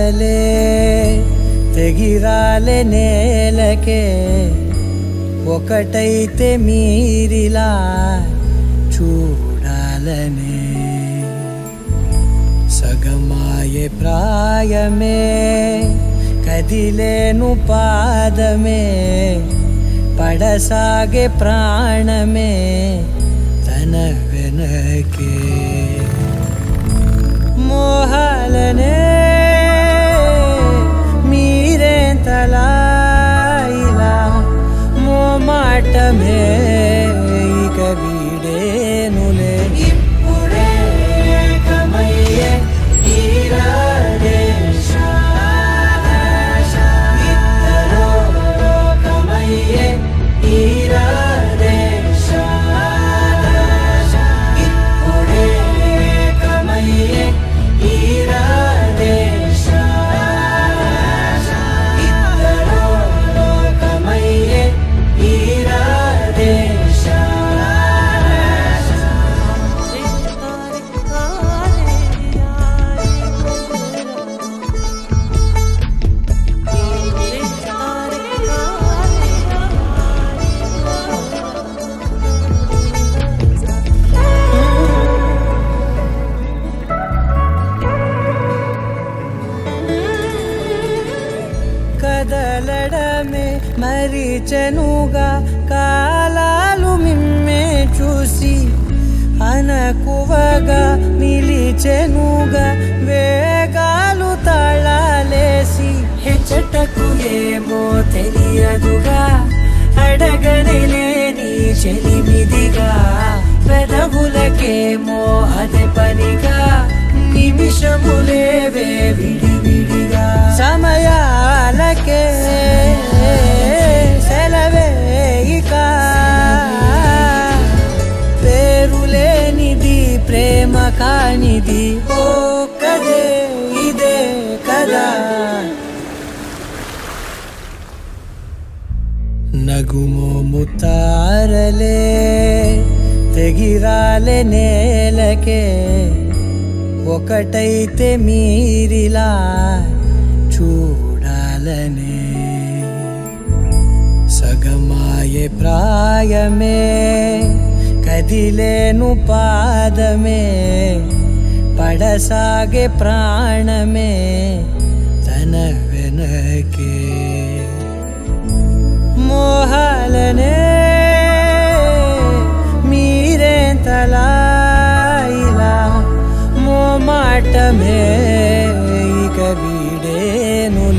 తారలే తెగిరాలే నేలకే ఒకటైతే మీరిలా చూడాలనే సగమాయే ప్రాయమే కదిలేను పాదమే పడసాగే ప్రాణమే తన వెనకే మోహాలనే మీరేంతలా ఇలా మోమాటమే ఇక వీడేనులే ఇప్పుడే కమయ్యే కదలడమే మరిచెనుగా కాలాలు మిమ్మే చూసి అనకువగా నిలిచెనుగా వేగాలు తాళాలేసి హెచ్చటకు ఏమో తెలియదుగా అడగలేని చెలిమిదిగా పెదవులకేమో అదే పనిగా నిమిషములేవే విడివిడిగా సమయాలకే సెలవే ఇక పేరులేనిది ప్రేమ కానిది ఓ కదే ఇదే కదా నగుమోము తారలే తెగిరాలే నేలకే ఒకటైతే మీరిలా చూడాలనే సగమాయే ప్రాయమే కదిలేను పాదమే పడసాగే ప్రాణమే తన వెనకే మోహాలనే మీరేంతలా ఇలా మోమాటమే ఇక వీడేను